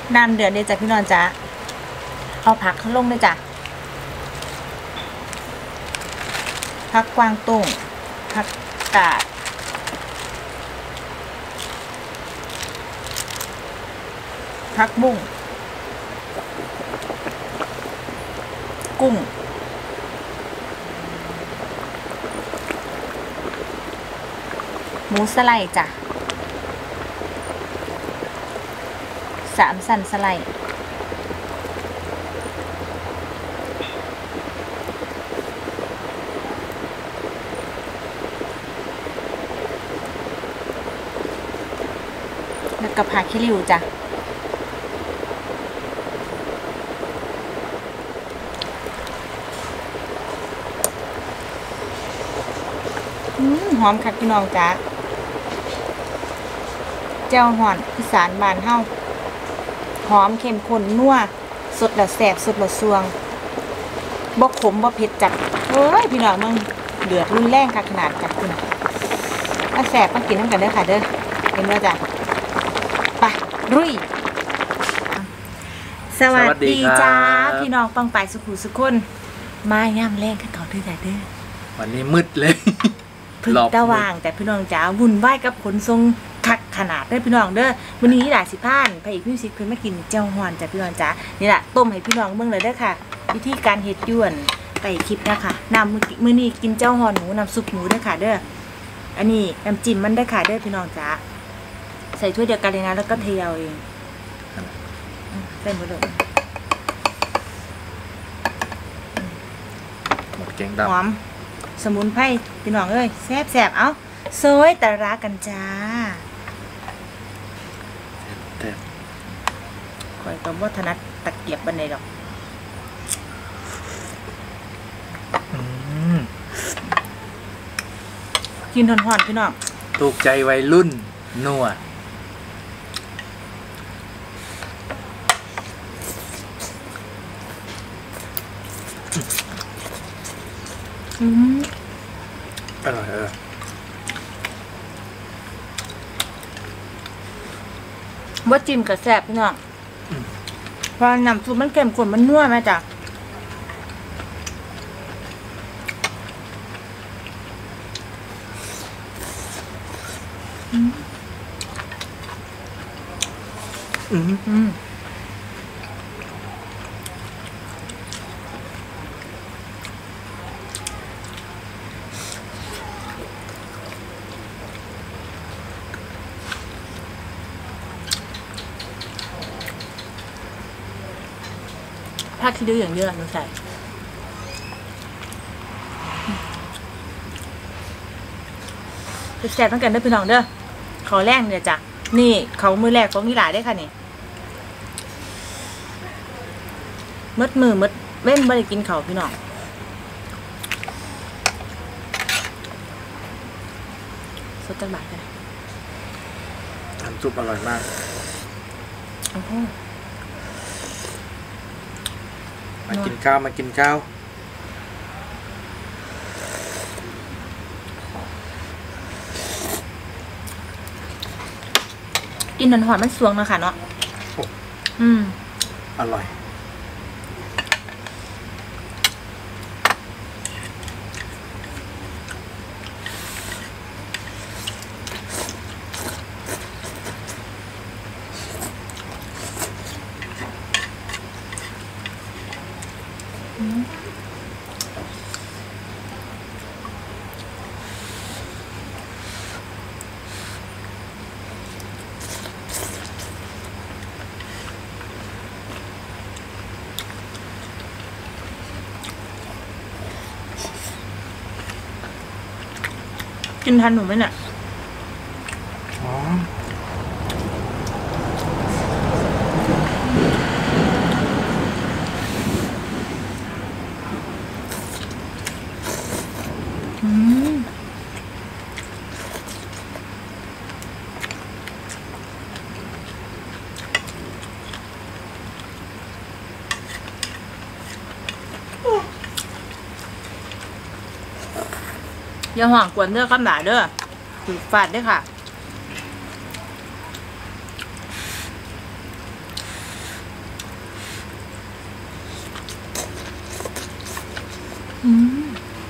น้ำเดือดเลยจ้ะพี่น้องจ้ะเอาผักเขาลงเลยจ้ะผักกวางตุ้งผักกาดผักบุ้งกุ้งหมูสไลด์จ้ะ3 สันสไลด์แล้วก็ผักขี้ริ้วจ้ะหอมคักพี่น้องจ้ะเจ้าห่อนอีสานบ้านเฮาหอมเข้มข้นนัวสดแล้วแซ่บสดแล้วซวงบ่ขมบ่เผ็ดจัดเฮ้ยพี่น้องมึงเดือดรุนแรงขนาดจัดคุณมาแซ่บมากินน้ำกันเด้อค่ะเด้อเห็นว่าจ้ะไปรุยสวัสดีจ้าพี่น้องปังไปสุขุสุขคนมาย่ำแรงกันเขาด้วยจ้ะเด้อวันนี้มืดเลยพึ่งตะว่างแต่พี่น้องจ๋าวุ่นวายกับขนทรงคักขนาดเด้อพี่น้องเด้อวันนี้หลายสิพานพระเอกมิวสิกเพิ่นมากินเจ้าฮ้อนจ้ะพี่น้องจ๋านี่แหละต้มให้พี่น้องเบิ่งเลยเด้อค่ะวิธีการเฮ็ดยวนใส่คลิปนะคะน้ำมื้อนี้กินเจ้าฮ้อนหมูน้ำซุปหมูเด้อค่ะเด้ออันนี้น้ำจิ้มมันเด้อค่ะเด้อพี่น้องจ๋าใส่ถ้วยเดียวกันเลยนะแล้วก็เทเอาเองใส่หมดเลยหมดเก่งดำหอมสมุนไพรพี่น้องเอ้ยแซ่บๆเอาซอยตะระกันจ้าข่อยก็บ่ถนัดตะเกียบบันไดดอกกินหอนๆพี่น้องถูกใจวัยรุ่นนัวอร่อยว่าจิ้มกับแซ่บพี่น้องเพราะน้ำซุปมันเข้มข้นมันนัวไหมจ๊ะผักที่ดื้ออย่างเดียวหนูใส่แซ่บตั้งกันได้พี่น้องเด้อเขาแรกเนี่ยจ้ะนี่เขามือแรกของนี่หลายได้ค่ะนี่มืดเว้นไม่ได้กินเขาพี่น้องสดจังบาทกันน้ำซุปอร่อยมากมากินข้าวกินหนอนหอนมันสวงนะคะเนาะอร่อยกินทันหนูไหมเนี่ยอย่าห่วงกวนเด้อคำหนาเด้อถือฟาดได้ค่ะอืม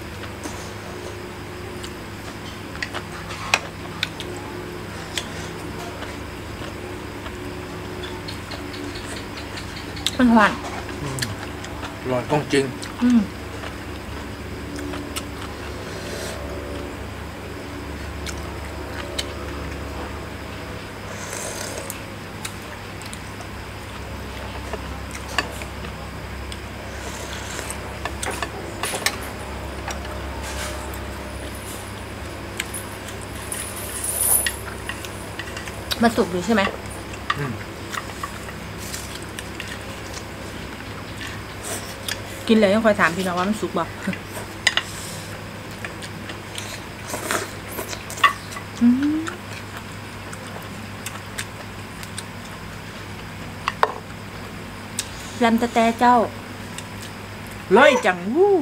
เป็นหวานอร่อยต้องจริงอืมมันสุกอยู่ใช่ไหมอืมกินเลยต้องคอยถามพี่น้องว่ามันสุกบ่อืมลำตะแต่เจ้าเลยจังวู้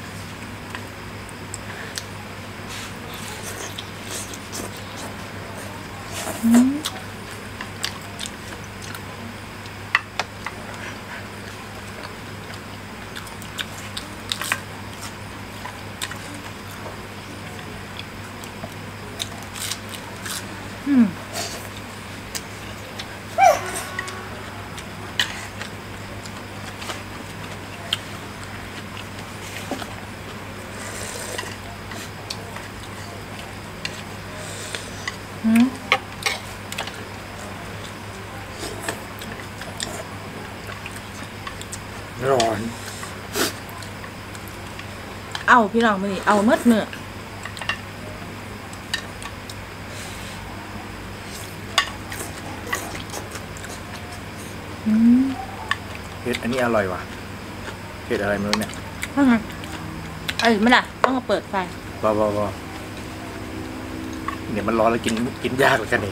อืมอืมอืมร้อนเอาพี่น้องมาดิเอาเมดเนื้ออืมเห็ดอันนี้อร่อยว่ะเห็ดอะไรไม่รู้เนี่ยว่าไงเอ้ยไม่ล่ะต้องมาเปิดไฟบเดี๋ยวมันร้อนแล้วกินยากเหมือนกันนี่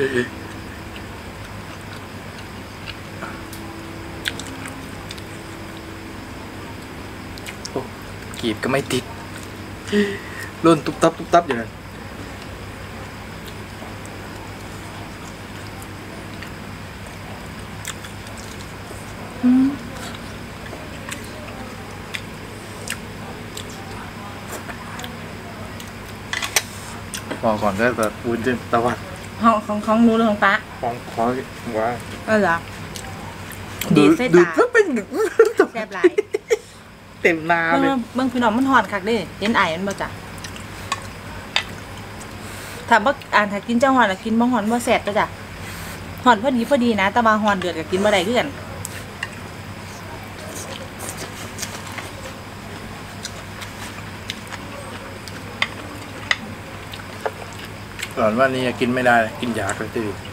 โอ้กีบก็ไม่ติดรุ่นตุ๊บตับอยู่นั่นอืมบอกก่อนก็จะวุ้นเส้นตะวันของหนูหรือของป้าของว่าเหรอดีเส้นดูตาก็เป็นแซ่บหลายเต็มนาเลยเบิ่งพี่น้องมันหอนคักเด้เห็นไอมันบ่จ้ะถ้าบ่ถ้ากินเจ้าหอนกินบ่หอนบ่แซ่บจ้ะหอนพอดีนะแต่ว่าหอนเดือดก็กินบ่ได้คือกันก่อนว่านี่กินไม่ได้กินยากเลยทีเดียว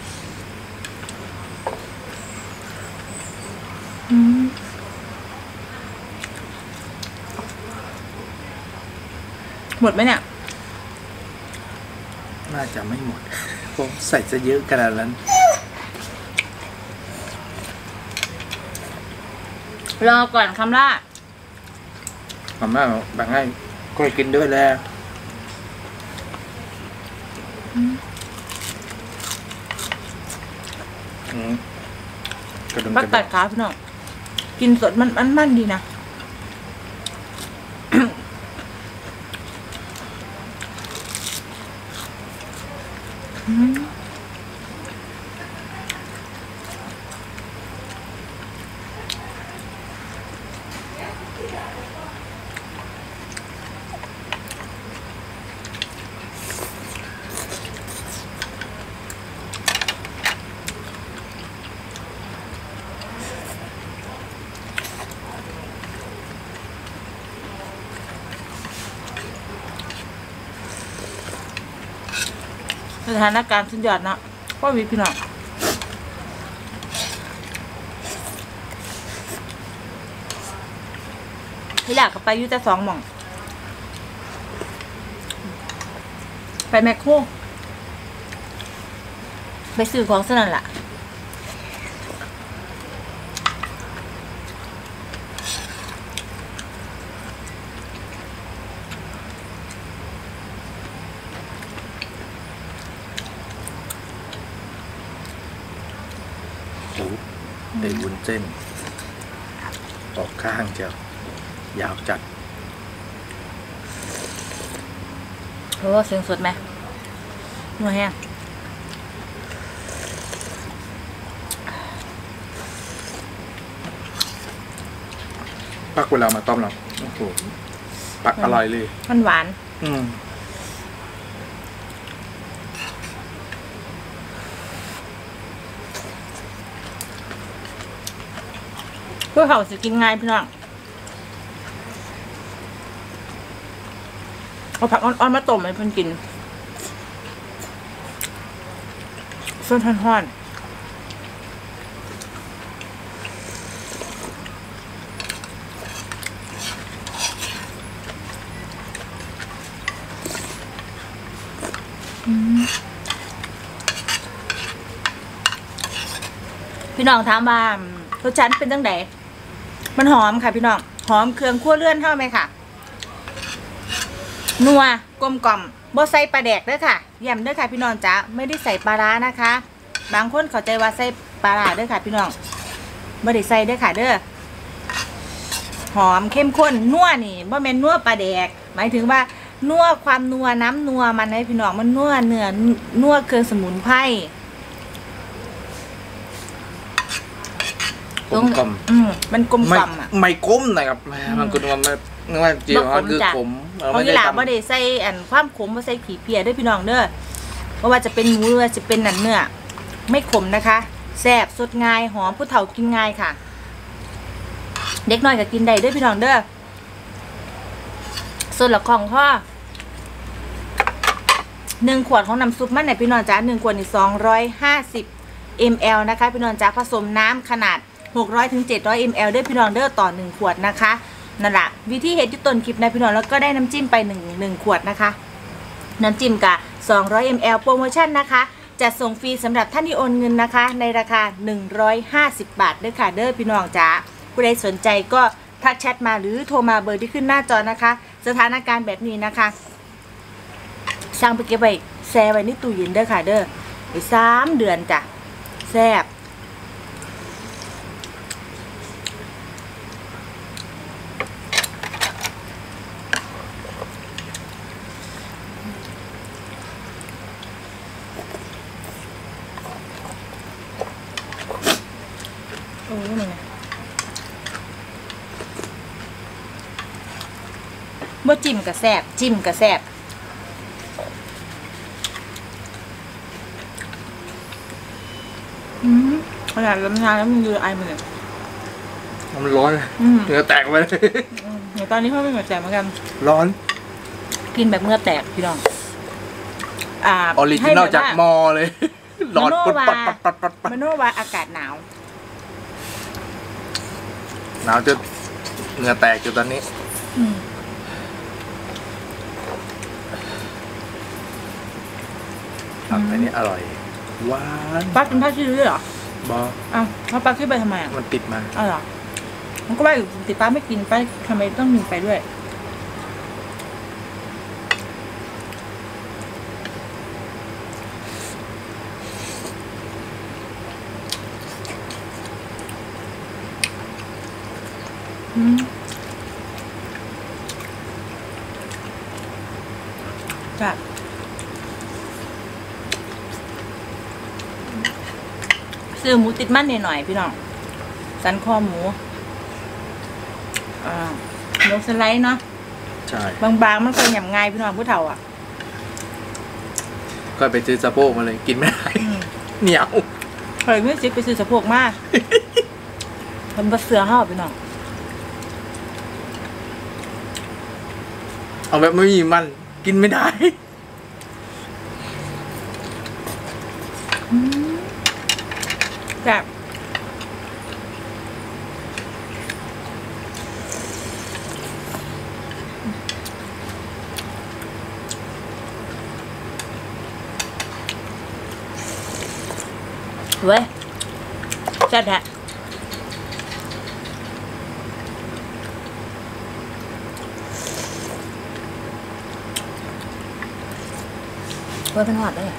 อืมหมดไหมเนี่ยน่าจะไม่หมดผมใส่จะเยอะขนาดนั้นรอก่อนคำล่าผมว่าบางให้ก็เลยกินด้วยแล้วกระดุมปักกระตัดุดมขาพี่น้องกินสดมันดีนะ อืมสถานการณ์สุดยอดเนาะพ่อวิพี่น้องที่อยากกับไปอยู่แต่2 หม่อง ไปแมคโครไปซื้อของสนั่นล่ะโอ้ไอ้วุ้นเส้นออกข้างเจียวยาวจัดโอ้เสียงสดไหมนัวแห้งปักเวลามาต้มเราโอ้โหปักอร่อยเลยมันหวาน เพื่อเขาสิกินง่ายพี่น้องเอาผักอ่อนๆมาต้มให้เพิ่นกินส้นท่อนพี่น้องถามว่ารสชาติเป็นจังไดมันหอมค่ะพี่น้องหอมเครื่องคั่วเลื่อนเท่าไหมค่ะนัวกลมกล่อมบ่ใส่ปลาแดกเด้อค่ะย้ำเด้อค่ะพี่น้องจ๋าไม่ได้ใส่ปลาร้านะคะบางคนเข้าใจว่าใส่ปลาร้าเด้อค่ะพี่น้องไม่ได้ใส่เด้อค่ะเด้อหอมเข้มข้นนัวนี่บ่แม่นนัวปลาแดกหมายถึงว่านัวความนัวน้ำนัวมันให้พี่น้องมันนัวเนื้อนัวเครื่องสมุนไพรกลมกล่อมมันกลมกล่อมอ่ะไม่ก้มนะครับมันก็นึกว่าจีบมันคือขมเพราะยี่หล่าไม่ได้ใส่ความขมไม่ใส่ขี้เพียด้วยพี่น้องเด้อเพราะว่าจะเป็นหมูหรือว่าจะเป็นหนังเนื้อไม่ขมนะคะแซ่บสดง่ายหอมผู้เฒ่ากินง่ายค่ะเด็กน้อยก็กินได้ด้วยพี่น้องเด้อส่วนละของพ่อ1 ขวดของน้ำซุปมันไหนพี่น้องจ้า1 ขวดนี่250 ml นะคะพี่น้องจ้าผสมน้ำขนาด600 ถึง 700 ml ด้วยพี่น้องเด้อต่อ1 ขวดนะคะนั่นแหละวิธีเฮ็ดที่ต้นคลิปนะพี่น้องแล้วก็ได้น้ำจิ้มไป1 ขวดนะคะน้ำจิ้มกับ200 ml โปรโมชั่นนะคะจัดส่งฟรีสำหรับท่านที่โอนเงินนะคะในราคา150 บาทด้วยค่ะเด้อพี่น้องจ้าผู้ใดสนใจก็ทักแชทมาหรือโทรมาเบอร์ที่ขึ้นหน้าจอนะคะสถานการณ์แบบนี้นะคะสั่งไปเก็บไว้แช่ไว้ในตู้เย็นเด้อค่ะเด้อไป3 เดือนจ้ะแซ่บโอ้ยนี่บ่จิ้มกระแซบจิ้มกระแซบขนาดลำนานแล้วมันยืดไอมันเลยมันร้อนเลยเหงื่อแตกไปเลยเดี๋ยวตอนนี้เพิ่มเป็นเหงื่อแตกเหมือนกันร้อนกินแบบเหงื่อแตกพี่น้องออริจินอลจากมอเลยร้อนปัดมโนว่าอากาศหนาวจนเหงื่อแตกอยู่ตอนนี้อันนี้อร่อยหวานป้ากินผ้าชื้อเหรอบอ้าวแล้วป้าขึ้นไปทำไมอ่ะมันติดมาเหรอมันก็ว่าอยู่ติดป้าไม่กินป้าทำไมต้องมีไปด้วยจ้ะซื้อหมูติดมันหน่อยพี่น้องสันคอหมูเนื้อสไลด์เนาะใช่บางๆมันก็หยำง่ายพี่น้องผู้เฒ่าอ่ะก็ไปซื้อสะโพกมาเลยกินไม่ได้เหนียวเคยไม่ซื้อไปซื้อสะโพกมากมันบะเสือห่อพี่น้องเอาแบบไม่มีมันกินไม่ได้แบบเว้ยจัดฮะเว้ยเป็นหอดได้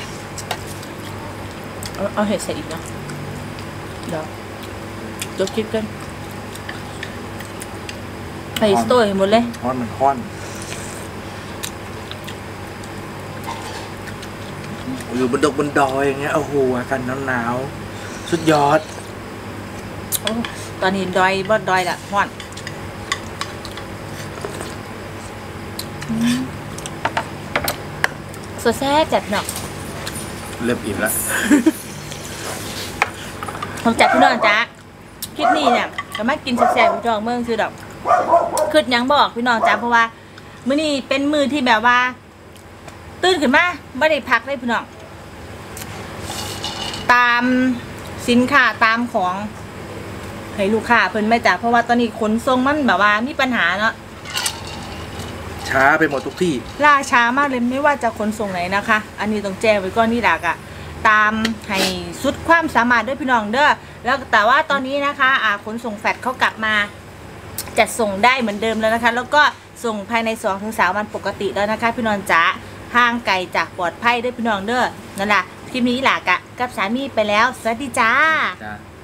เอาเห็ดใส่อีกเนาะเดี๋ยวจบคลิปกันไปสโตร์หมดเลยมันค้อนอยู่บนดงบนดอยอย่างเงี้ยโอ้โหอากาศหนาวๆสุดยอดตอนนี้ดอยบ่ดอยละฮ้อนสดแซ่บจัดเนาะเริ่มอิ่มแล้วผมจัดพี่น้องจ้าคลิปนี้เนี่ยก็มากินแซ่บๆพี่น้องเมืองคือดอกคือยังบอกพี่น้องจ้าเพราะว่ามื้อนี้เป็นมื้อที่แบบว่าตื่นขึ้นมาไม่ได้พักเลยพี่น้องตามสินค้าตามของให้ลูกค้าเพิ่นไม่จ้าเพราะว่าตอนนี้ขนส่งมันแบบว่ามีปัญหาเนาะช้าไปหมดทุกที่ล่าช้ามากเลยไม่ว่าจะขนส่งไหนนะคะ อันนี้ต้องแจ้งไว้ก่อนนี่หลักอะตามให้สุดความสามารถด้วยพี่น้องเด้อแล้วแต่ว่าตอนนี้นะคะขนส่งแฟดเขากลับมาจัดส่งได้เหมือนเดิมแล้วนะคะ แล้วก็ส่งภายใน 2-3 วันปกติแล้วนะคะพี่น้องจ๋าห่างไกลจากปลอดภัยด้วยพี่น้องเด้อนั่นแหละคลิปนี้หลักอะกับสามีไปแล้วสวัสดีจ้าจ้า